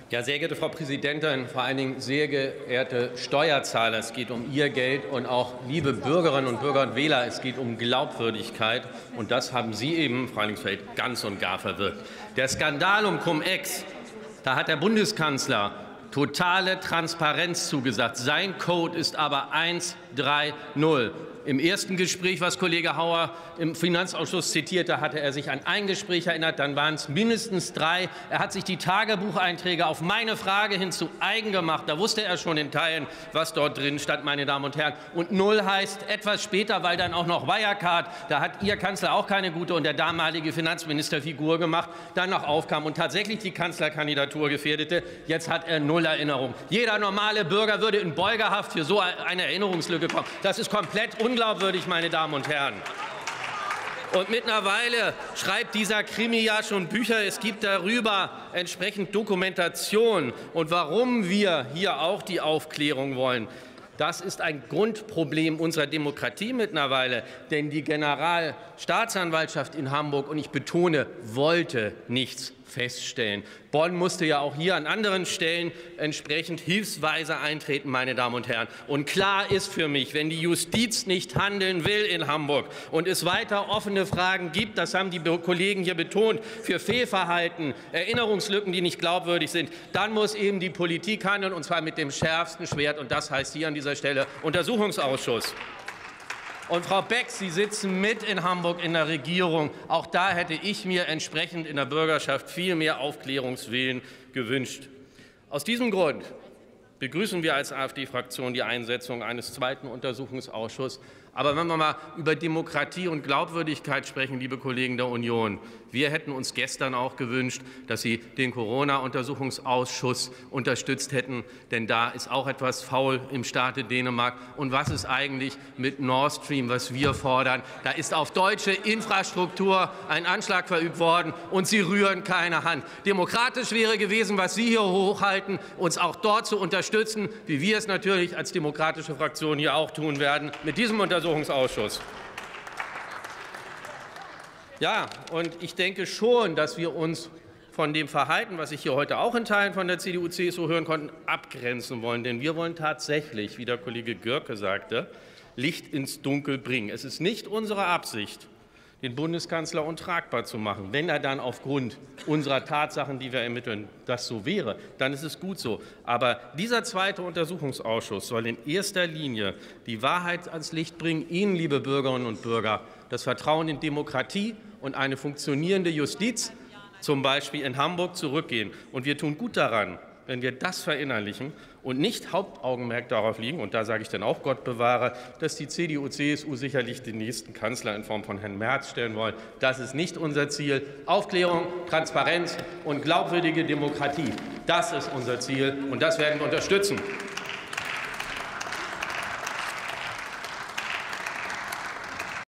Ja, sehr geehrte Frau Präsidentin, vor allen Dingen sehr geehrte Steuerzahler, es geht um Ihr Geld, und auch liebe Bürgerinnen und Bürger und Wähler, es geht um Glaubwürdigkeit. Und das haben Sie eben, Frau Heilingsfeld, ganz und gar verwirrt. Der Skandal um Cum-Ex, da hat der Bundeskanzler totale Transparenz zugesagt. Sein Code ist aber 130. Im ersten Gespräch, was Kollege Hauer im Finanzausschuss zitierte, hatte er sich an ein Gespräch erinnert, dann waren es mindestens 3. Er hat sich die Tagebucheinträge auf meine Frage hin zu eigen gemacht. Da wusste er schon in Teilen, was dort drin stand, meine Damen und Herren. Und 0 heißt etwas später, weil dann auch noch Wirecard, da hat Ihr Kanzler auch keine gute und der damalige Finanzminister Figur gemacht, dann noch aufkam und tatsächlich die Kanzlerkandidatur gefährdete. Jetzt hat er 0 Erinnerung. Jeder normale Bürger würde in Beugehaft für so eine Erinnerungslücke kommen. Das ist komplett unglaubwürdig, meine Damen und Herren. Und mittlerweile schreibt dieser Krimi ja schon Bücher. Es gibt darüber entsprechend Dokumentation. Und warum wir hier auch die Aufklärung wollen, das ist ein Grundproblem unserer Demokratie mittlerweile. Denn die Generalstaatsanwaltschaft in Hamburg, und ich betone, wollte nichts feststellen. Bonn musste ja auch hier an anderen Stellen entsprechend hilfsweise eintreten, meine Damen und Herren. Und klar ist für mich, wenn die Justiz nicht handeln will in Hamburg und es weiter offene Fragen gibt, das haben die Kollegen hier betont, für Fehlverhalten, Erinnerungslücken, die nicht glaubwürdig sind, dann muss eben die Politik handeln, und zwar mit dem schärfsten Schwert. Und das heißt hier an dieser Stelle Untersuchungsausschuss. Und Frau Beck, Sie sitzen mit in Hamburg in der Regierung. Auch da hätte ich mir entsprechend in der Bürgerschaft viel mehr Aufklärungswillen gewünscht. Aus diesem Grund begrüßen wir als AfD-Fraktion die Einsetzung eines zweiten Untersuchungsausschusses. Aber wenn wir mal über Demokratie und Glaubwürdigkeit sprechen, liebe Kollegen der Union, wir hätten uns gestern auch gewünscht, dass Sie den Corona-Untersuchungsausschuss unterstützt hätten, denn da ist auch etwas faul im Staate Dänemark. Und was ist eigentlich mit Nord Stream, was wir fordern? Da ist auf deutsche Infrastruktur ein Anschlag verübt worden, und Sie rühren keine Hand. Demokratisch wäre gewesen, was Sie hier hochhalten, uns auch dort zu unterstützen, wie wir es natürlich als demokratische Fraktion hier auch tun werden, mit diesem Untersuchungsausschuss. Ja, und ich denke schon, dass wir uns von dem Verhalten, was ich hier heute auch in Teilen von der CDU, CSU hören konnten, abgrenzen wollen. Denn wir wollen tatsächlich, wie der Kollege Görke sagte, Licht ins Dunkel bringen. Es ist nicht unsere Absicht, den Bundeskanzler untragbar zu machen. Wenn er dann aufgrund unserer Tatsachen, die wir ermitteln, das so wäre, dann ist es gut so. Aber dieser zweite Untersuchungsausschuss soll in erster Linie die Wahrheit ans Licht bringen, Ihnen, liebe Bürgerinnen und Bürger, das Vertrauen in Demokratie und eine funktionierende Justiz, zum Beispiel in Hamburg, zurückgehen. Und wir tun gut daran, wenn wir das verinnerlichen und nicht Hauptaugenmerk darauf liegen, und da sage ich dann auch Gott bewahre, dass die CDU, CSU sicherlich den nächsten Kanzler in Form von Herrn Merz stellen wollen. Das ist nicht unser Ziel. Aufklärung, Transparenz und glaubwürdige Demokratie, das ist unser Ziel, und das werden wir unterstützen.